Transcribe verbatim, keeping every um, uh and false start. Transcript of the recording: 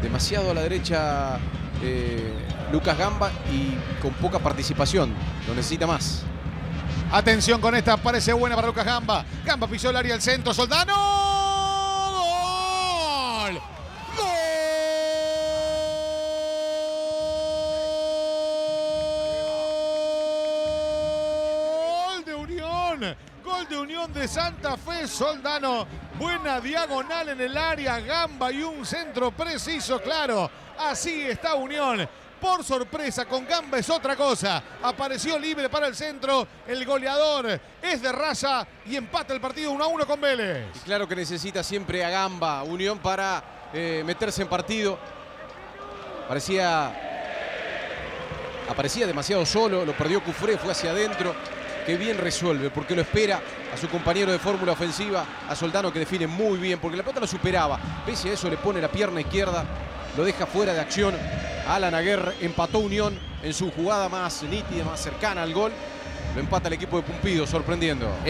demasiado a la derecha eh, Lucas Gamba y con poca participación. Lo necesita más. Atención con esta, parece buena para Lucas Gamba. Gamba pisó el área al centro, Soldano. ¡Gol! ¡Gol de Unión! Gol de Unión de Santa Fe, Soldano. Buena diagonal en el área, Gamba y un centro preciso, claro. Así está Unión. Por sorpresa, con Gamba es otra cosa. Apareció libre para el centro. El goleador es de raza y empata el partido uno a uno con Vélez. Y claro que necesita siempre a Gamba, Unión, para eh, meterse en partido. Parecía... Aparecía demasiado solo, lo perdió Cufré, fue hacia adentro. Que bien resuelve, porque lo espera a su compañero de fórmula ofensiva, a Soldano, que define muy bien, porque la pelota lo superaba. Pese a eso le pone la pierna izquierda, lo deja fuera de acción. Alan Aguerre empató Unión en su jugada más nítida, más cercana al gol. Lo empata el equipo de Pumpido, sorprendiendo.